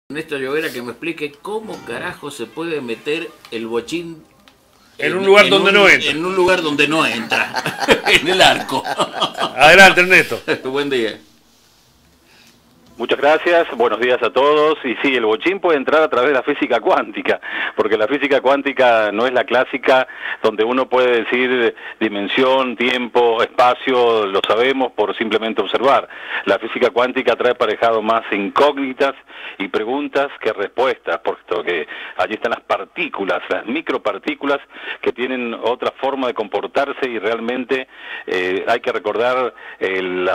Néstor Llovera que me explique cómo carajo se puede meter el bochín en un lugar donde no entra. En un lugar donde no entra, en el arco. Adelante, Ernesto. Buen día. Muchas gracias, buenos días a todos. Y sí, el bochín puede entrar a través de la física cuántica, porque la física cuántica no es la clásica donde uno puede decir dimensión, tiempo, espacio, lo sabemos por simplemente observar. La física cuántica trae aparejado más incógnitas y preguntas que respuestas, puesto que allí están las partículas, las micropartículas que tienen otra forma de comportarse y realmente hay que recordar la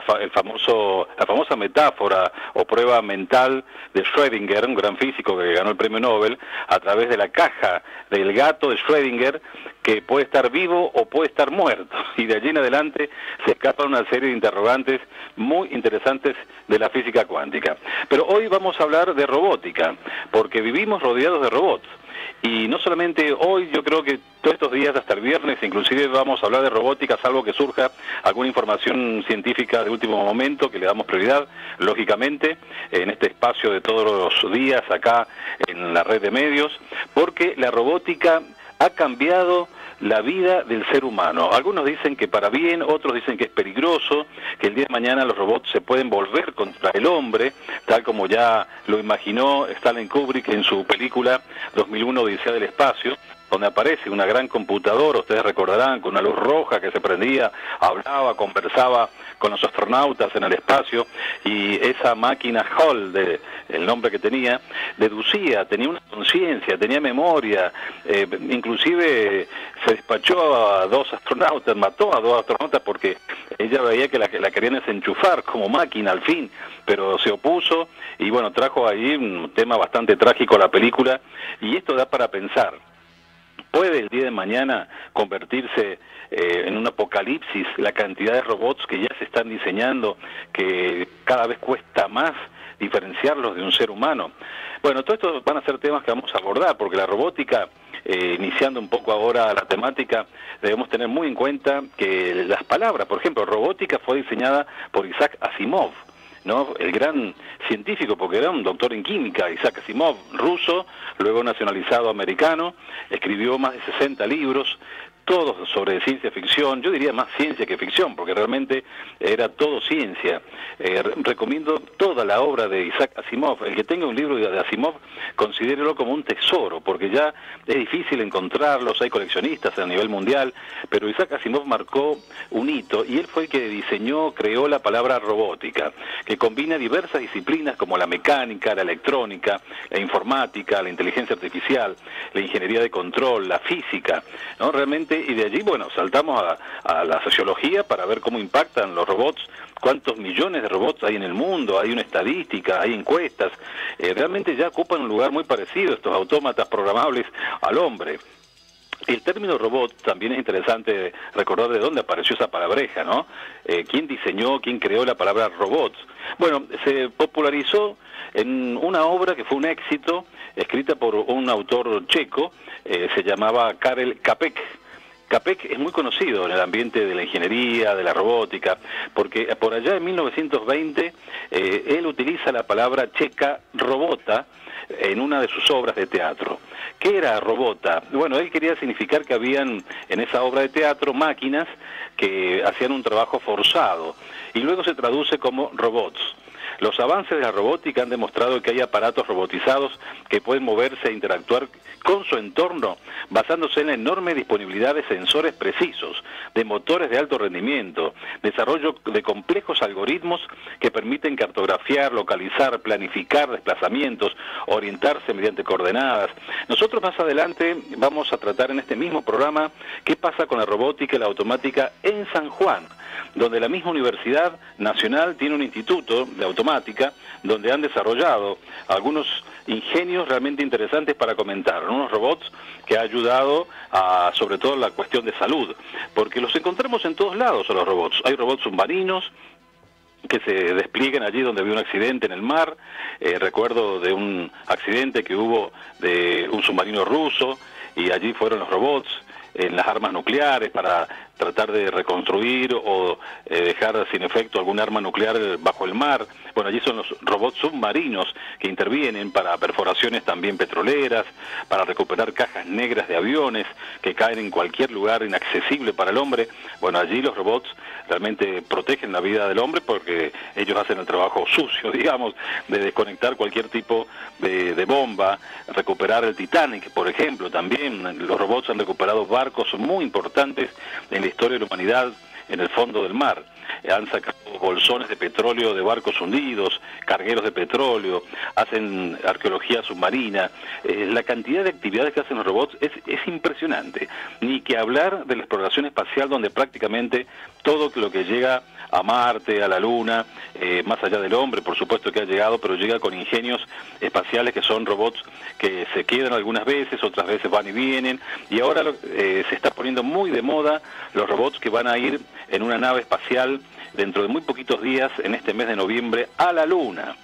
famosa metáfora o prueba mental de Schrödinger, un gran físico que ganó el premio Nobel, a través de la caja del gato de Schrödinger, que puede estar vivo o puede estar muerto. Y de allí en adelante se escapan una serie de interrogantes muy interesantes de la física cuántica. Pero hoy vamos a hablar de robótica, porque vivimos rodeados de robots. Y no solamente hoy, yo creo que todos estos días hasta el viernes, inclusive vamos a hablar de robótica, salvo que surja alguna información científica de último momento, que le damos prioridad, lógicamente, en este espacio de todos los días acá en la red de medios, porque la robótica ha cambiado la vida del ser humano. Algunos dicen que para bien, otros dicen que es peligroso, que el día de mañana los robots se pueden volver contra el hombre, tal como ya lo imaginó Stanley Kubrick en su película 2001 Odisea del Espacio, donde aparece una gran computadora, ustedes recordarán, con una luz roja que se prendía, hablaba, conversaba con los astronautas en el espacio, y esa máquina Hall, el nombre que tenía, deducía, tenía una conciencia, tenía memoria, inclusive se despachó a dos astronautas, mató a dos astronautas porque ella veía que la querían desenchufar como máquina al fin, pero se opuso, y bueno, trajo ahí un tema bastante trágico a la película, y esto da para pensar. ¿Puede el día de mañana convertirse en un apocalipsis la cantidad de robots que ya se están diseñando, que cada vez cuesta más diferenciarlos de un ser humano? Bueno, todo esto van a ser temas que vamos a abordar, porque la robótica, iniciando un poco ahora la temática, debemos tener muy en cuenta que las palabras, por ejemplo, robótica fue diseñada por Isaac Asimov, ¿no? El gran científico, porque era un doctor en química, Isaac Asimov, ruso, luego nacionalizado americano, escribió más de 60 libros, todos sobre ciencia ficción, yo diría más ciencia que ficción, porque realmente era todo ciencia. Recomiendo toda la obra de Isaac Asimov. El que tenga un libro de Asimov, considérelo como un tesoro, porque ya es difícil encontrarlos, hay coleccionistas a nivel mundial, pero Isaac Asimov marcó un hito, y él fue el que diseñó, creó la palabra robótica, que combina diversas disciplinas como la mecánica, la electrónica, la informática, la inteligencia artificial, la ingeniería de control, la física, ¿no? Realmente, y de allí, bueno, saltamos a la sociología para ver cómo impactan los robots, cuántos millones de robots hay en el mundo, hay una estadística, hay encuestas, realmente ya ocupan un lugar muy parecido estos autómatas programables al hombre. El término robot también es interesante recordar de dónde apareció esa palabreja, ¿no? ¿Quién diseñó, quién creó la palabra robots? Bueno, se popularizó en una obra que fue un éxito, escrita por un autor checo, se llamaba Karel Čapek. Čapek es muy conocido en el ambiente de la ingeniería, de la robótica, porque por allá en 1920 él utiliza la palabra checa robota en una de sus obras de teatro. ¿Qué era robota? Bueno, él quería significar que habían en esa obra de teatro máquinas que hacían un trabajo forzado, y luego se traduce como robots. Los avances de la robótica han demostrado que hay aparatos robotizados que pueden moverse e interactuar con su entorno, basándose en la enorme disponibilidad de sensores precisos, de motores de alto rendimiento, desarrollo de complejos algoritmos que permiten cartografiar, localizar, planificar desplazamientos, orientarse mediante coordenadas. Nosotros más adelante vamos a tratar en este mismo programa qué pasa con la robótica y la automática en San Juan, donde la misma Universidad Nacional tiene un instituto de automática donde han desarrollado algunos ingenios realmente interesantes para comentar, ¿no? Unos robots que ha ayudado a, sobre todo, la cuestión de salud, porque los encontramos en todos lados a los robots. Hay robots submarinos que se despliegan allí donde había un accidente en el mar. Recuerdo de un accidente que hubo de un submarino ruso, y allí fueron los robots. en las armas nucleares para tratar de reconstruir o dejar sin efecto algún arma nuclear bajo el mar. Bueno, allí son los robots submarinos que intervienen para perforaciones también petroleras, para recuperar cajas negras de aviones que caen en cualquier lugar inaccesible para el hombre. Bueno, allí los robots realmente protegen la vida del hombre porque ellos hacen el trabajo sucio, digamos, de desconectar cualquier tipo de bomba, recuperar el Titanic, por ejemplo. También los robots han recuperado barcos muy importantes en la historia de la humanidad en el fondo del mar. Han sacado bolsones de petróleo de barcos hundidos, cargueros de petróleo, hacen arqueología submarina. La cantidad de actividades que hacen los robots es impresionante. Ni que hablar de la exploración espacial, donde prácticamente todo lo que llega a Marte, a la Luna, más allá del hombre, por supuesto que ha llegado, pero llega con ingenios espaciales que son robots que se quedan algunas veces, otras veces van y vienen, y ahora se está poniendo muy de moda los robots que van a ir en una nave espacial dentro de muy poquitos días, en este mes de noviembre, a la Luna.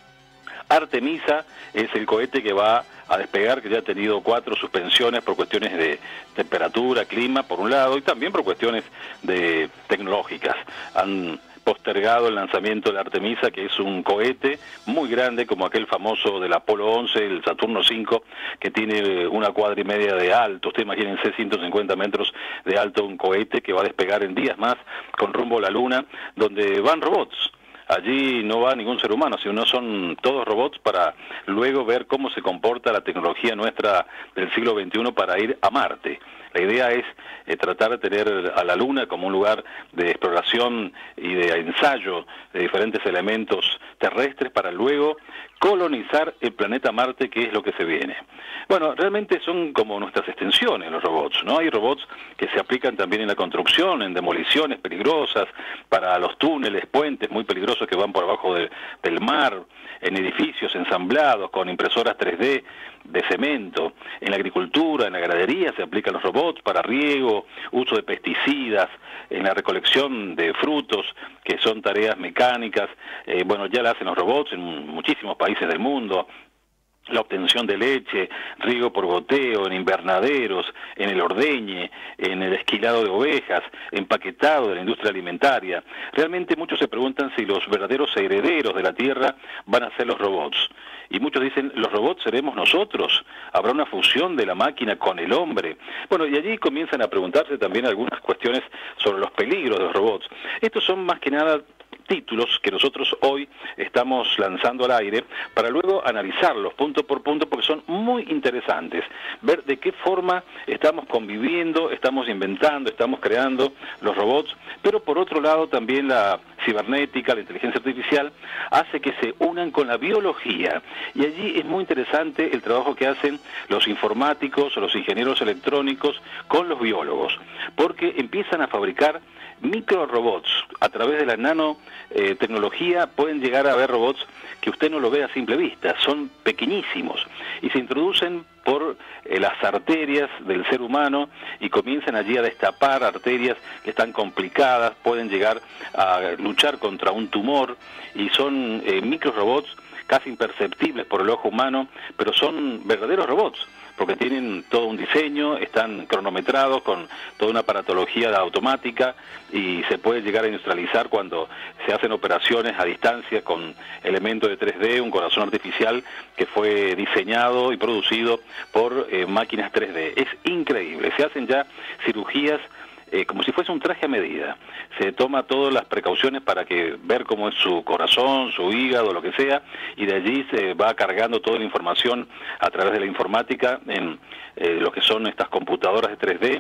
Artemisa es el cohete que va a despegar, que ya ha tenido 4 suspensiones por cuestiones de temperatura, clima, por un lado, y también por cuestiones tecnológicas. Han postergado el lanzamiento de Artemisa, que es un cohete muy grande, como aquel famoso del Apolo 11, el Saturno 5, que tiene 1,25 cuadras de alto. Usted imagínense 150 metros de alto, un cohete que va a despegar en días más con rumbo a la Luna, donde van robots. Allí no va ningún ser humano, sino son todos robots para luego ver cómo se comporta la tecnología nuestra del siglo XXI para ir a Marte. La idea es tratar de tener a la Luna como un lugar de exploración y de ensayo de diferentes elementos terrestres para luego colonizar el planeta Marte, que es lo que se viene. Bueno, realmente son como nuestras extensiones los robots, ¿no? Hay robots que se aplican también en la construcción, en demoliciones peligrosas, para los túneles, puentes muy peligrosos que van por abajo del mar, en edificios ensamblados con impresoras 3D de cemento. En la agricultura, en la ganadería se aplican los robots para riego, uso de pesticidas, en la recolección de frutos, que son tareas mecánicas. Bueno, ya la hacen los robots en muchísimos países del mundo. La obtención de leche, riego por goteo, en invernaderos, en el ordeñe, en el esquilado de ovejas, empaquetado de la industria alimentaria. Realmente muchos se preguntan si los verdaderos herederos de la tierra van a ser los robots. Y muchos dicen, ¿los robots seremos nosotros? ¿Habrá una fusión de la máquina con el hombre? Bueno, y allí comienzan a preguntarse también algunas cuestiones sobre los peligros de los robots. Estos son más que nada títulos que nosotros hoy estamos lanzando al aire para luego analizarlos punto por punto, porque son muy interesantes, ver de qué forma estamos conviviendo, estamos inventando, estamos creando los robots, pero por otro lado también la cibernética, la inteligencia artificial hace que se unan con la biología, y allí es muy interesante el trabajo que hacen los informáticos o los ingenieros electrónicos con los biólogos, porque empiezan a fabricar microrobots. A través de la nanotecnología pueden llegar a ver robots que usted no lo ve a simple vista, son pequeñísimos y se introducen por las arterias del ser humano y comienzan allí a destapar arterias que están complicadas, pueden llegar a luchar contra un tumor, y son microrobots casi imperceptibles por el ojo humano, pero son verdaderos robots, porque tienen todo un diseño, están cronometrados con toda una aparatología automática, y se puede llegar a industrializar cuando se hacen operaciones a distancia con elementos de 3D, un corazón artificial que fue diseñado y producido por máquinas 3D. Es increíble, se hacen ya cirugías como si fuese un traje a medida. Se toma todas las precauciones para ver cómo es su corazón, su hígado, lo que sea, y de allí se va cargando toda la información a través de la informática en lo que son estas computadoras de 3D,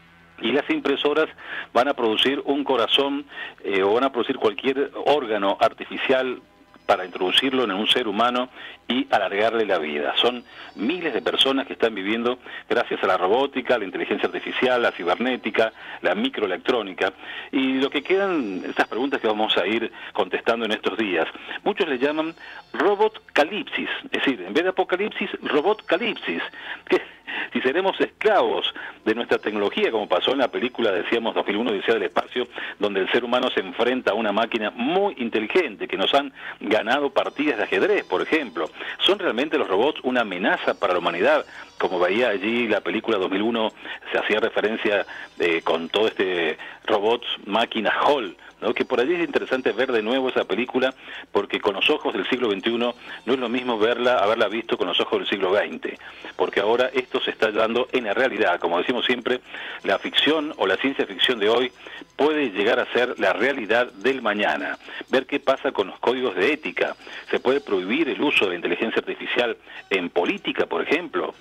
y las impresoras van a producir un corazón o van a producir cualquier órgano artificial para introducirlo en un ser humano y alargarle la vida. Son miles de personas que están viviendo gracias a la robótica, la inteligencia artificial, la cibernética, la microelectrónica. Y lo que quedan, estas preguntas que vamos a ir contestando en estos días, muchos le llaman robotcalipsis, es decir, en vez de apocalipsis, robotcalipsis, que si seremos esclavos de nuestra tecnología, como pasó en la película, decíamos, 2001, Odisea del Espacio, donde el ser humano se enfrenta a una máquina muy inteligente, que nos han ganado partidas de ajedrez, por ejemplo. ¿Son realmente los robots una amenaza para la humanidad? Como veía allí la película 2001, se hacía referencia con todo este robots, máquina Hall, ¿no? Que por allí es interesante ver de nuevo esa película, porque con los ojos del siglo XXI no es lo mismo haberla visto con los ojos del siglo XX, porque ahora esto se está dando en la realidad. Como decimos siempre, la ficción o la ciencia ficción de hoy puede llegar a ser la realidad del mañana. Ver qué pasa con los códigos de ética. Se puede prohibir el uso de la inteligencia artificial en política, por ejemplo.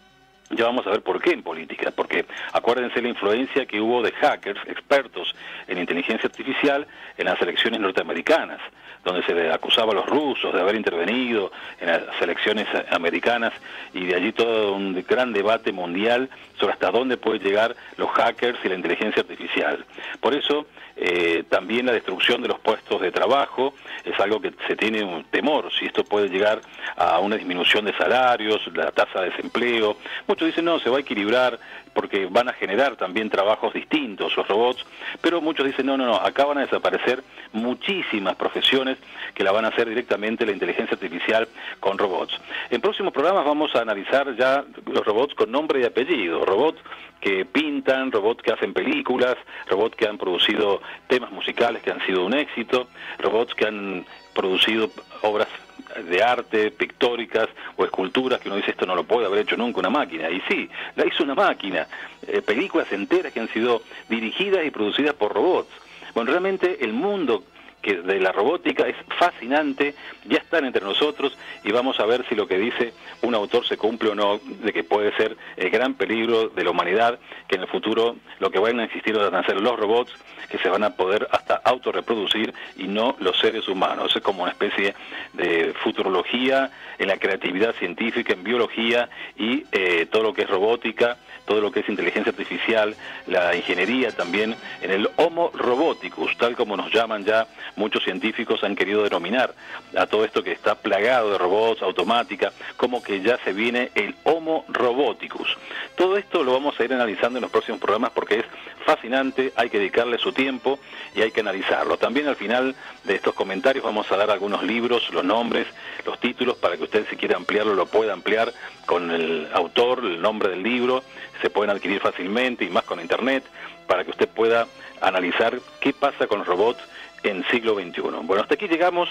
Ya vamos a ver por qué en política, porque acuérdense la influencia que hubo de hackers, expertos en inteligencia artificial, en las elecciones norteamericanas, donde se le acusaba a los rusos de haber intervenido en las elecciones americanas, y de allí todo un gran debate mundial sobre hasta dónde puede llegar los hackers y la inteligencia artificial. Por eso, también la destrucción de los puestos de trabajo es algo que se tiene un temor, si esto puede llegar a una disminución de salarios, la tasa de desempleo. Muchos dicen, no, se va a equilibrar porque van a generar también trabajos distintos los robots, pero muchos dicen, no, acá van a desaparecer muchísimas profesiones que la van a hacer directamente la inteligencia artificial con robots. En próximos programas vamos a analizar ya los robots con nombre y apellido, robots que pintan, robots que hacen películas, robots que han producido temas musicales que han sido un éxito, robots que han producido obras de arte, pictóricas o esculturas que uno dice, esto no lo puede haber hecho nunca una máquina, y sí, la hizo una máquina. Películas enteras que han sido dirigidas y producidas por robots. Bueno, realmente el mundo de la robótica es fascinante, ya están entre nosotros, y vamos a ver si lo que dice un autor se cumple o no, de que puede ser el gran peligro de la humanidad, que en el futuro lo que van a existir van a ser los robots, que se van a poder hasta autorreproducir y no los seres humanos. Es como una especie de futurología en la creatividad científica, en biología y todo lo que es robótica, todo lo que es inteligencia artificial, la ingeniería también, en el Homo Roboticus, tal como nos llaman ya muchos científicos, han querido denominar a todo esto que está plagado de robots, automática, como que ya se viene el Homo Roboticus. Todo esto lo vamos a ir analizando en los próximos programas porque es fascinante, hay que dedicarle su tiempo y hay que analizarlo. También al final de estos comentarios vamos a dar algunos libros, los nombres, los títulos, para que usted, si quiere ampliarlo, lo pueda ampliar con el autor, el nombre del libro. Se pueden adquirir fácilmente y más con internet, para que usted pueda analizar qué pasa con los robots en siglo XXI. Bueno, hasta aquí llegamos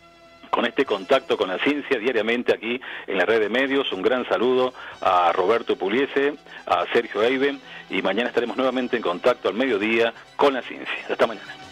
con este contacto con la ciencia diariamente aquí en la red de medios. Un gran saludo a Roberto Pugliese, a Sergio Eiben, y mañana estaremos nuevamente en contacto al mediodía con la ciencia. Hasta mañana.